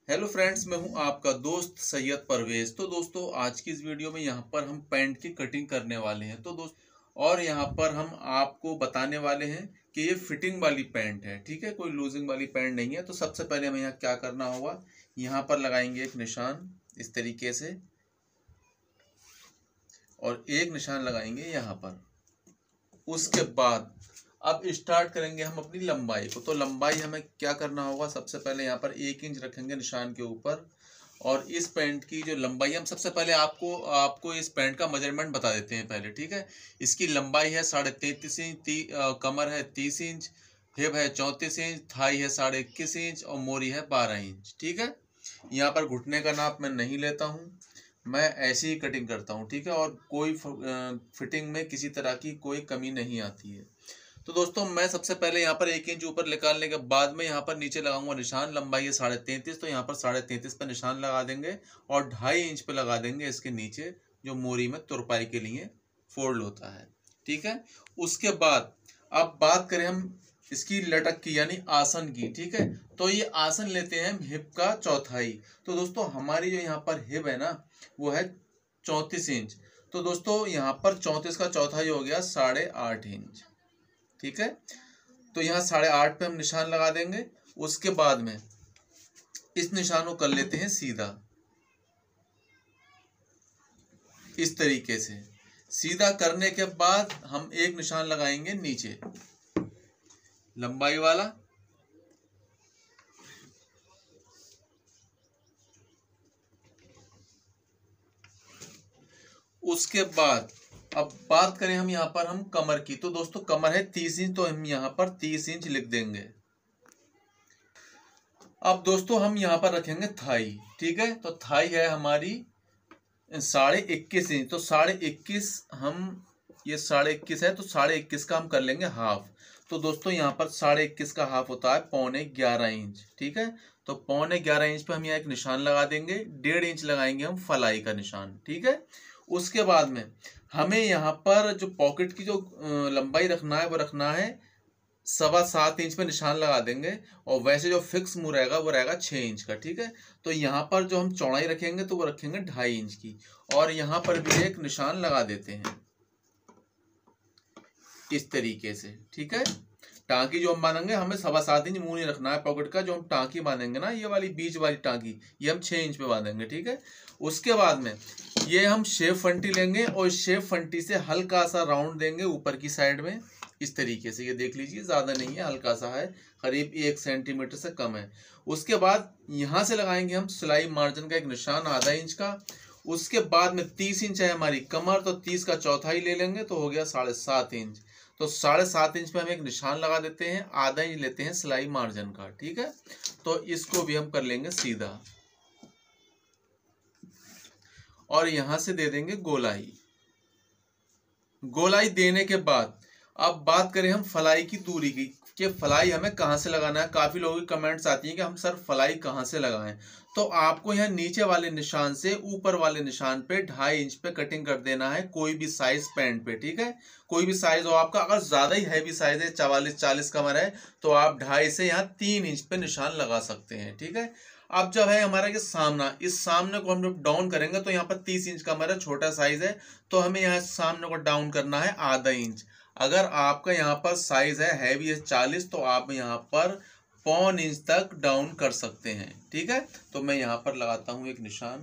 Hello friends, मैं हूं आपका दोस्त सैयद परवेज। तो दोस्तों, आज की इस वीडियो में यहां पर हम पैंट की कटिंग करने वाले हैं। और यहां पर हम आपको बताने वाले हैं कि ये फिटिंग वाली पैंट है, ठीक है, कोई लूजिंग वाली पैंट नहीं है। तो सबसे पहले हमें यहाँ क्या करना होगा, यहाँ पर लगाएंगे एक निशान इस तरीके से और एक निशान लगाएंगे यहाँ पर। उसके बाद अब स्टार्ट करेंगे हम अपनी लंबाई को। तो लंबाई हमें क्या करना होगा, सबसे पहले यहाँ पर 1 इंच रखेंगे निशान के ऊपर। और इस पैंट की जो लंबाई, हम सबसे पहले आपको इस पैंट का मेजरमेंट बता देते हैं पहले, ठीक है। इसकी लंबाई है 33.5 इंच, कमर है 30 इंच, हिप है 34 इंच, थाई है 21.5 इंच और मोरी है 12 इंच, ठीक है। यहाँ पर घुटने का नाप मैं नहीं लेता हूँ, मैं ऐसी ही कटिंग करता हूँ, ठीक है। और कोई फिटिंग में किसी तरह की कोई कमी नहीं आती है। तो दोस्तों, मैं सबसे पहले यहाँ पर 1 इंच ऊपर निकालने के बाद में यहाँ पर नीचे लगाऊंगा निशान। लंबाई है 33.5, तो यहाँ पर 33.5 पे निशान लगा देंगे और 2.5 इंच पे लगा देंगे इसके नीचे, जो मोरी में तुरपाई के लिए फोल्ड होता है, ठीक है। उसके बाद अब बात करें हम इसकी लटक की, यानी आसन की, ठीक है। तो ये आसन लेते हैं हम हिप का चौथाई। तो दोस्तों, हमारी जो यहाँ पर हिप है ना, वो है 34 इंच। तो दोस्तों, यहाँ पर 34 का चौथाई हो गया 8.5 इंच, ठीक है। तो यहाँ 8.5 पे हम निशान लगा देंगे। उसके बाद में इस निशान को कर लेते हैं सीधा, इस तरीके से। सीधा करने के बाद हम एक निशान लगाएंगे नीचे, लंबाई वाला। उसके बाद अब बात करें हम यहाँ पर हम कमर की। तो दोस्तों, कमर है 30 इंच, तो हम यहाँ पर 30 इंच लिख देंगे। अब दोस्तों, हम यहाँ पर रखेंगे थाई, ठीक है। तो थाई है हमारी 21.5 इंच। तो 21.5 हम, ये 21.5 है, तो 21.5 का हम कर लेंगे हाफ। तो दोस्तों, यहाँ पर 21.5 का हाफ होता है 11.25 इंच, ठीक है। तो 11.25 इंच पे हम यहाँ एक निशान लगा देंगे। 1.5 इंच लगाएंगे हम फलाई का निशान, ठीक है। उसके बाद में हमें यहाँ पर जो पॉकेट की जो लंबाई रखना है, वो रखना है 7.25 इंच पे निशान लगा देंगे। और वैसे जो फिक्स मुंह रहेगा वो रहेगा 6 इंच का, ठीक है। तो यहाँ पर जो हम चौड़ाई रखेंगे तो वो रखेंगे 2.5 इंच की। और यहाँ पर भी एक निशान लगा देते हैं इस तरीके से, ठीक है। टांकी जो हम बांधेंगे, हमें 7.25 इंच मुंह नहीं रखना है पॉकेट का। जो हम टांकी बांधेंगे ना, ये वाली बीच वाली टांकी, ये हम 6 इंच पे बांधेंगे, ठीक है। उसके बाद में ये हम शेप फंटी लेंगे और शेप फंटी से हल्का सा राउंड देंगे ऊपर की साइड में, इस तरीके से। ये देख लीजिए, ज्यादा नहीं है, हल्का सा है, करीब 1 सेंटीमीटर से कम है। उसके बाद यहाँ से लगाएंगे हम सिलाई मार्जिन का एक निशान 0.5 इंच का। उसके बाद में 30 इंच है हमारी कमर, तो 30 का चौथाई ले लेंगे, तो हो गया 7.5 इंच। तो 7.5 इंच पे हम एक निशान लगा देते हैं, 0.5 इंच लेते हैं सिलाई मार्जिन का, ठीक है। तो इसको भी हम कर लेंगे सीधा और यहां से दे देंगे गोलाई। गोलाई देने के बाद अब बात करें हम फलाई की दूरी की, कि फलाई हमें कहां से लगाना है। काफी लोगों की कमेंट्स आती हैं कि हम सर फलाई कहां से लगाएं। तो आपको यहाँ नीचे वाले निशान से ऊपर वाले निशान पे 2.5 इंच पे कटिंग कर देना है, कोई भी साइज पैंट पे, ठीक है। कोई भी साइज हो आपका, अगर ज्यादा ही हैवी साइज है, 44-40 कमर है, तो आप 2.5 से यहाँ 3 इंच पे निशान लगा सकते हैं, ठीक है। अब जब है हमारा ये सामना, इस सामने को हम जब डाउन करेंगे, तो यहाँ पर 30 इंच कमर है, छोटा साइज है, तो हमें यहाँ सामने को डाउन करना है 0.5 इंच। अगर आपका यहाँ पर साइज है हैवी है 40, तो आप यहाँ पर 0.25 इंच तक डाउन कर सकते हैं, ठीक है। तो मैं यहाँ पर लगाता हूँ एक निशान।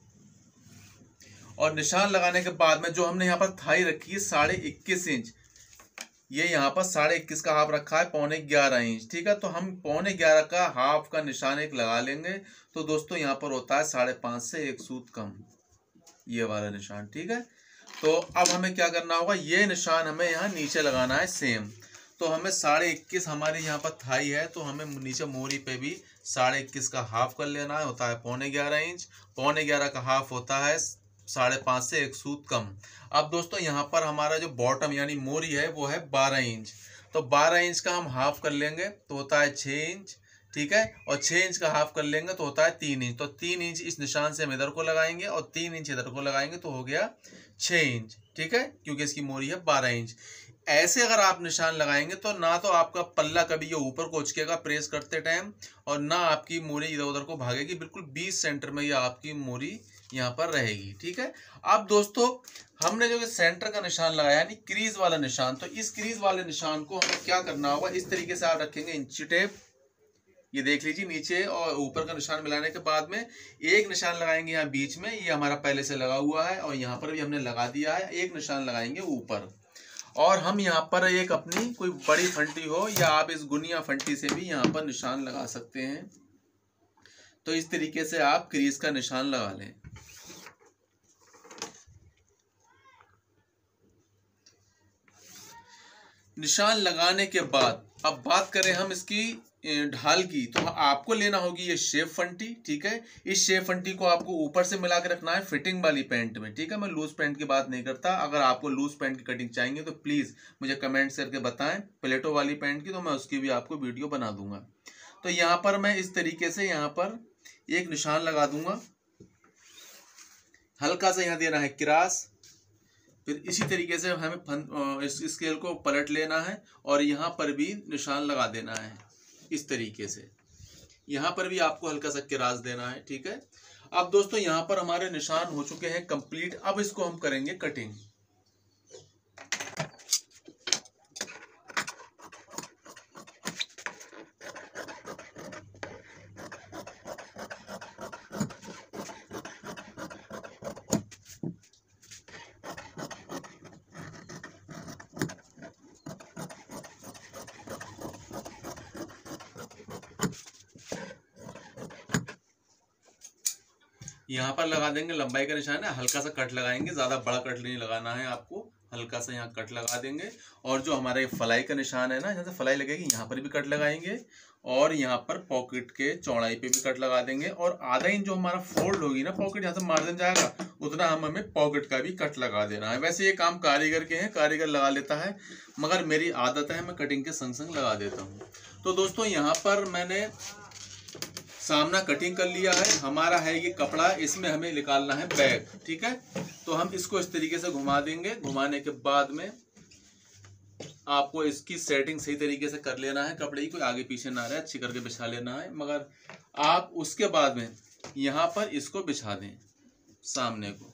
और निशान लगाने के बाद में जो हमने यहाँ पर थाई रखी है 21.5 इंच, ये यहाँ पर 21.5 का हाफ रखा है 11.25 इंच, ठीक है। तो हम 11.25 का हाफ का निशान एक लगा लेंगे। तो दोस्तों, यहाँ पर होता है 5.5 से 1 सूत कम, ये वाला निशान, ठीक है। तो अब हमें क्या करना होगा, ये निशान हमें यहाँ नीचे लगाना है सेम। तो हमें 21.5 हमारे यहाँ पर थाई है, तो हमें नीचे मोरी पे भी 21.5 का हाफ कर लेना है, होता है 11.25 इंच। 11.25 का हाफ होता है 5.5 से 1 सूत कम। अब दोस्तों, यहाँ पर हमारा जो बॉटम यानी मोरी है वो है 12 इंच। तो 12 इंच का हम हाफ कर लेंगे, तो होता है 6 इंच, ठीक है। और 6 इंच का हाफ कर लेंगे तो होता है 3 इंच। तो 3 इंच इस निशान से हम इधर को लगाएंगे और 3 इंच इधर को लगाएंगे, तो हो गया 6 इंच, ठीक है, क्योंकि इसकी मोरी है 12 इंच। ऐसे अगर आप निशान लगाएंगे तो ना तो आपका पल्ला कभी ये ऊपर को उचकेगा प्रेस करते टाइम, और ना आपकी मोरी इधर उधर को भागेगी, बिल्कुल 20 सेंटर में ये आपकी मोरी यहाँ पर रहेगी। ठीक है। अब दोस्तों हमने जो सेंटर का निशान लगाया यानी क्रीज वाला निशान, तो इस क्रीज वाले निशान को हमें क्या करना होगा, इस तरीके से आप रखेंगे इंची टेप, ये देख लीजिए नीचे और ऊपर का निशान मिलाने के बाद में एक निशान लगाएंगे यहाँ बीच में, ये हमारा पहले से लगा हुआ है, और यहाँ पर भी हमने लगा दिया है, एक निशान लगाएंगे ऊपर, और हम यहाँ पर एक अपनी कोई बड़ी फंटी हो या आप इस गुनिया फंटी से भी यहाँ पर निशान लगा सकते हैं। तो इस तरीके से आप क्रीज का निशान लगा लें। निशान लगाने के बाद अब बात करें हम इसकी ढाल की, तो आपको लेना होगी ये शेप फंटी। ठीक है। इस शेप फंटी को आपको ऊपर से मिला के रखना है फिटिंग वाली पैंट में। ठीक है। मैं लूज पैंट की बात नहीं करता, अगर आपको लूज पैंट की कटिंग चाहिए तो प्लीज मुझे कमेंट करके बताएं प्लेटो वाली पैंट की, तो मैं उसकी भी आपको वीडियो बना दूंगा। तो यहाँ पर मैं इस तरीके से यहाँ पर एक निशान लगा दूंगा, हल्का सा यहाँ देना है क्रॉस, फिर इसी तरीके से हमें इस स्केल को पलट लेना है और यहाँ पर भी निशान लगा देना है इस तरीके से। यहाँ पर भी आपको हल्का सा क्रॉस देना है। ठीक है। अब दोस्तों यहाँ पर हमारे निशान हो चुके हैं कंप्लीट। अब इसको हम करेंगे कटिंग। यहाँ पर लगा देंगे लंबाई का निशान है, हल्का सा कट लगाएंगे, ज्यादा बड़ा कट नहीं लगाना है आपको, हल्का सा यहाँ कट लगा देंगे। और जो हमारा फलाई का निशान है ना, जहाँ से फलाई लगेगी यहाँ पर भी कट लगाएंगे, और यहाँ पर पॉकेट के चौड़ाई पे भी कट लगा देंगे, और आधा इंच जो हमारा फोल्ड होगी ना पॉकेट, जहाँ से मार्जिन जाएगा उतना हमें पॉकेट का भी कट लगा देना है। वैसे ये काम कारीगर के हैं, कारीगर लगा लेता है, मगर मेरी आदत है मैं कटिंग के संग संग लगा देता हूँ। तो दोस्तों यहाँ पर मैंने सामना कटिंग कर लिया है, हमारा है ये कपड़ा, इसमें हमें निकालना है बैग। ठीक है। तो हम इसको इस तरीके से घुमा देंगे, घुमाने के बाद में आपको इसकी सेटिंग सही तरीके से कर लेना है, कपड़े की कोई आगे पीछे ना रहे, अच्छी करके बिछा लेना है। मगर आप उसके बाद में यहाँ पर इसको बिछा दें सामने को।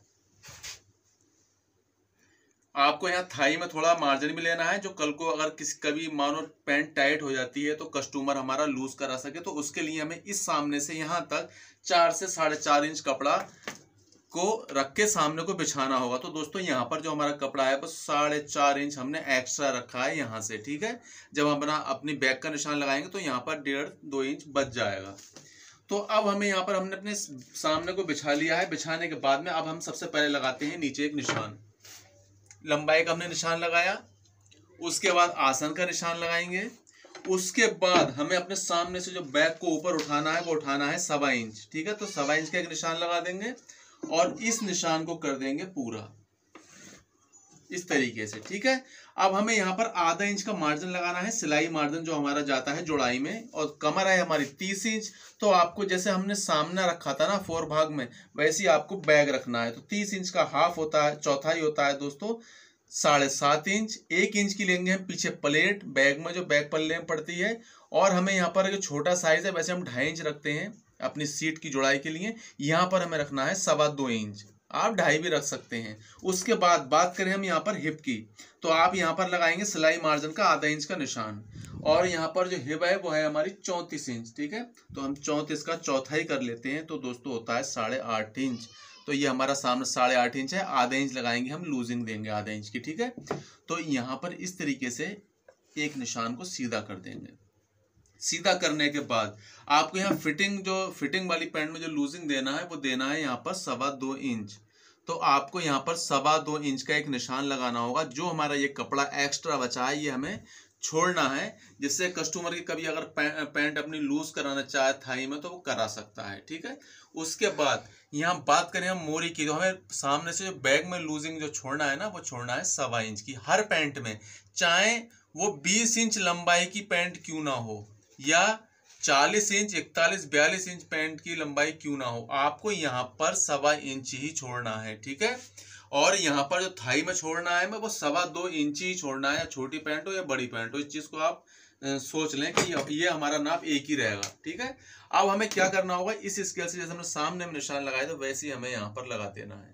आपको यहाँ थाई में थोड़ा मार्जिन भी लेना है, जो कल को अगर कभी मानो पैंट टाइट हो जाती है तो कस्टमर हमारा लूज करा सके, तो उसके लिए हमें इस सामने से यहाँ तक 4 से 4.5 इंच कपड़ा को रख के सामने को बिछाना होगा। तो दोस्तों यहाँ पर जो हमारा कपड़ा है बस 4.5 इंच हमने एक्स्ट्रा रखा है यहाँ से। ठीक है। जब हम अपनी बैक का निशान लगाएंगे तो यहाँ पर 1.5-2 इंच बच जाएगा। तो अब हमें यहाँ पर हमने अपने सामने को बिछा लिया है। बिछाने के बाद में अब हम सबसे पहले लगाते हैं नीचे एक निशान, लंबाई का हमने निशान लगाया, उसके बाद आसन का निशान लगाएंगे, उसके बाद हमें अपने सामने से जो बैक को ऊपर उठाना है वो उठाना है 1.25 इंच। ठीक है। तो 1.25 इंच का एक निशान लगा देंगे और इस निशान को कर देंगे पूरा इस तरीके से। ठीक है। अब हमें यहाँ पर आधा इंच का मार्जिन लगाना है, सिलाई मार्जिन जो हमारा जाता है जोड़ाई में, और कमर है हमारी 30 इंच। तो आपको जैसे हमने सामना रखा था ना 4 भाग में, वैसे ही आपको बैग रखना है। तो 30 इंच का हाफ होता है, चौथाई होता है दोस्तों 7.5 इंच। 1 इंच की लेंगे हम पीछे प्लेट बैग में, जो बैग पल्ले में पड़ती है, और हमें यहाँ पर जो छोटा साइज है वैसे हम 2.5 इंच रखते हैं अपनी सीट की जोड़ाई के लिए, यहाँ पर हमें रखना है 2.25 इंच, आप 2.5 भी रख सकते हैं। उसके बाद बात करें हम यहाँ पर हिप की, तो आप यहाँ पर लगाएंगे सिलाई मार्जिन का आधा इंच का निशान, और यहाँ पर जो हिप है वो है हमारी 34 इंच। ठीक है। तो हम 34 का चौथाई कर लेते हैं, तो दोस्तों होता है 8.5 इंच। तो ये हमारा सामने 8.5 इंच है, आधा इंच लगाएंगे हम, लूजिंग देंगे आधा इंच की। ठीक है। तो यहाँ पर इस तरीके से एक निशान को सीधा कर देंगे। सीधा करने के बाद आपको यहाँ फिटिंग वाली पैंट में जो लूजिंग देना है वो देना है यहाँ पर 2.25 इंच। तो आपको यहाँ पर 2.25 इंच का एक निशान लगाना होगा। जो हमारा ये कपड़ा एक्स्ट्रा बचा है ये हमें छोड़ना है, जिससे कस्टमर की कभी अगर पैंट अपनी लूज कराना चाहे थाई में तो वो करा सकता है। ठीक है। उसके बाद यहाँ बात करें हम मोरी की, तो हमें सामने से जो बैग में लूजिंग जो छोड़ना है ना वो छोड़ना है 2.25 इंच की हर पैंट में, चाहे वो 20 इंच लंबाई की पैंट क्यों ना हो या 40 इंच 41-42 इंच पैंट की लंबाई क्यों ना हो, आपको यहाँ पर 2.25 इंच ही छोड़ना है। ठीक है। और यहाँ पर जो थाई में छोड़ना है मैं वो 2.25 इंच ही छोड़ना है, या छोटी पैंट हो या बड़ी पैंट हो, इस चीज को आप सोच लें कि ये हमारा नाप एक ही रहेगा। ठीक है, अब हमें क्या करना होगा, इस स्केल से जैसे हमने सामने में निशान लगाया तो वैसे ही हमें यहाँ पर लगा देना है।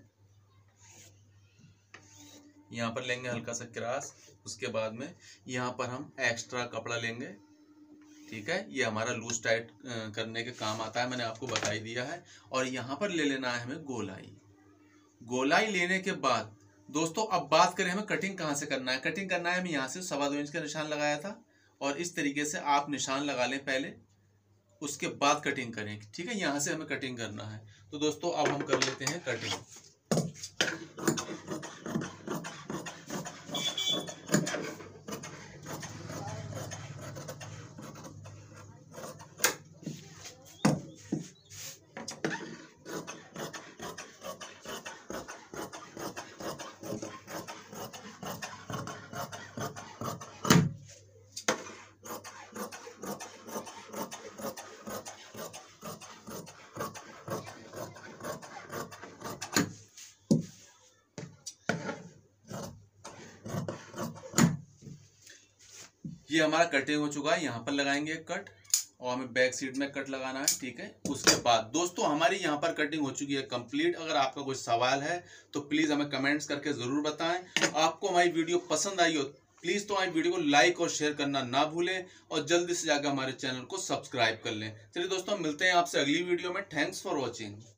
यहाँ पर लेंगे हल्का सा क्रॉस, उसके बाद में यहाँ पर हम एक्स्ट्रा कपड़ा लेंगे। ठीक है, ये हमारा लूज टाइट करने के काम आता है, मैंने आपको बता ही दिया है। और यहाँ पर ले लेना है हमें गोलाई। गोलाई लेने के बाद दोस्तों अब बात करें हमें कटिंग कहाँ से करना है। कटिंग करना है, हम यहाँ से 2.25 इंच का निशान लगाया था और इस तरीके से आप निशान लगा लें पहले, उसके बाद कटिंग करें। ठीक है, यहाँ से हमें कटिंग करना है। तो दोस्तों अब हम कर लेते हैं कटिंग। ये हमारा कटिंग हो चुका है, यहाँ पर लगाएंगे कट और हमें बैक साइड में कट लगाना है। ठीक है, उसके बाद दोस्तों हमारी यहाँ पर कटिंग हो चुकी है कंप्लीट। अगर आपका कोई सवाल है तो प्लीज हमें कमेंट्स करके जरूर बताएं। आपको हमारी वीडियो पसंद आई हो प्लीज तो हमारी वीडियो को लाइक और शेयर करना ना भूलें और जल्दी से जाकर हमारे चैनल को सब्सक्राइब कर लें। चलिए दोस्तों मिलते हैं आपसे अगली वीडियो में। Thanks for watching.